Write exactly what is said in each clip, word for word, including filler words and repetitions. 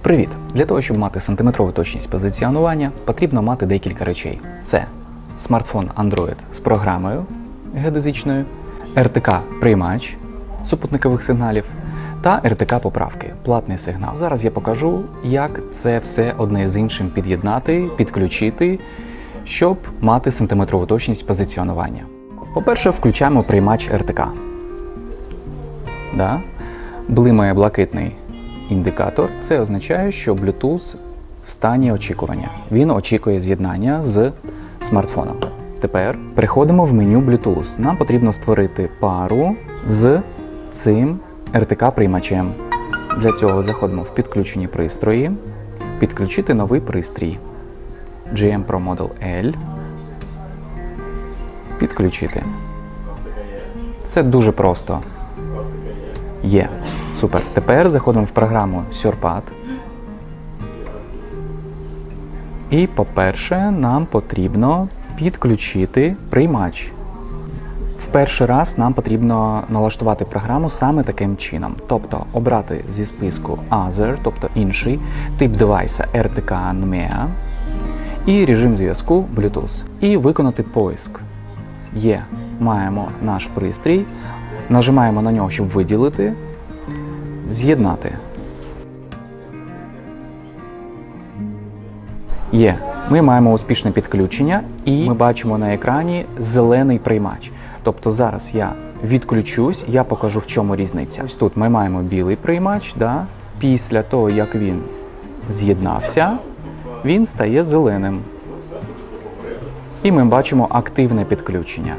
Привіт! Для того, щоб мати сантиметрову точність позиціонування, потрібно мати декілька речей. Це смартфон Android з програмою геодезичною, ер те ка-приймач супутникових сигналів та ер те ка-поправки, платний сигнал. Зараз я покажу, як це все одне з іншим під'єднати, підключити, щоб мати сантиметрову точність позиціонування. По-перше, включаємо приймач ер те ка. Да? Блимає блакитний індикатор. Це означає, що Bluetooth в стані очікування. Він очікує з'єднання з смартфоном. Тепер переходимо в меню Bluetooth. Нам потрібно створити пару з цим ер те ка-приймачем. Для цього заходимо в підключені пристрої, підключити новий пристрій. джі ем Pro Model L. Підключити. Це дуже просто. Є. Супер. Тепер заходимо в програму SurePad. І, по-перше, нам потрібно підключити приймач. В перший раз нам потрібно налаштувати програму саме таким чином. Тобто обрати зі списку Other, тобто інший, тип девайса ер те ка ен ем і ей і режим зв'язку Bluetooth. І виконати поиск. Є. Маємо наш пристрій. Нажимаємо на нього, щоб виділити, з'єднати. Є. Ми маємо успішне підключення і ми бачимо на екрані зелений приймач. Тобто зараз я відключусь, я покажу, в чому різниця. Ось тут ми маємо білий приймач, да? Після того, як він з'єднався, він стає зеленим. І ми бачимо активне підключення.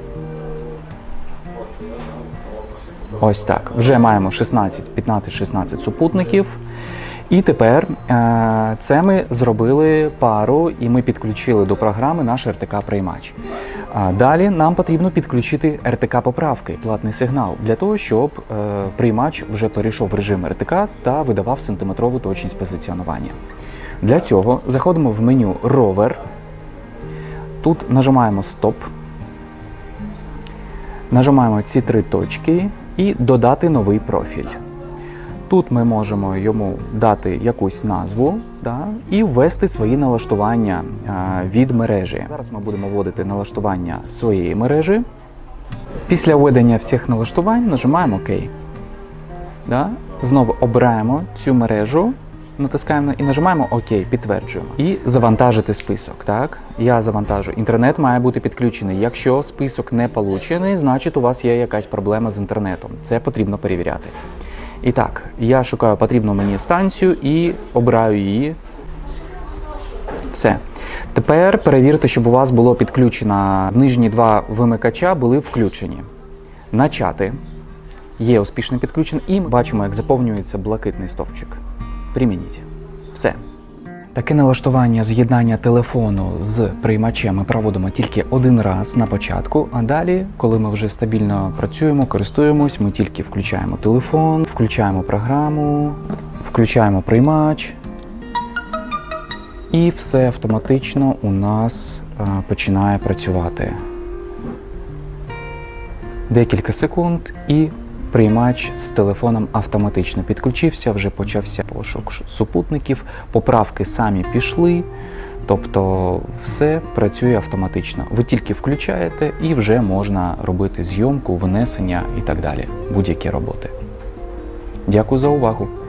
Ось так. Вже маємо шістнадцять, п'ятнадцять, шістнадцять супутників. І тепер е це ми зробили пару і ми підключили до програми наш ер те ка-приймач. А далі нам потрібно підключити ер те ка-поправки, платний сигнал, для того, щоб е приймач вже перейшов в режим ер те ка та видавав сантиметрову точність позиціонування. Для цього заходимо в меню Rover. Тут нажимаємо Стоп. Нажимаємо ці три точки і додати новий профіль. Тут ми можемо йому дати якусь назву, да, і ввести свої налаштування а, від мережі. Зараз ми будемо вводити налаштування своєї мережі. Після введення всіх налаштувань нажимаємо ОК. Да. Знову обираємо цю мережу, натискаємо і нажимаємо ОК, підтверджуємо. І завантажити список. Так? Я завантажу. Інтернет має бути підключений. Якщо список не получений, значить у вас є якась проблема з інтернетом. Це потрібно перевіряти. І так, я шукаю потрібну мені станцію і обираю її. Все. Тепер перевірте, щоб у вас було підключено нижні два вимикача були включені. Начати. Є успішне підключення і ми бачимо, як заповнюється блакитний стовпчик. Примініть. Все. Таке налаштування з'єднання телефону з приймачем ми проводимо тільки один раз на початку, а далі, коли ми вже стабільно працюємо, користуємось, ми тільки включаємо телефон, включаємо програму, включаємо приймач, і все автоматично у нас а, починає працювати. Декілька секунд і приймач з телефоном автоматично підключився, вже почався пошук супутників, поправки самі пішли, тобто все працює автоматично. Ви тільки включаєте і вже можна робити зйомку, внесення і так далі, будь-які роботи. Дякую за увагу!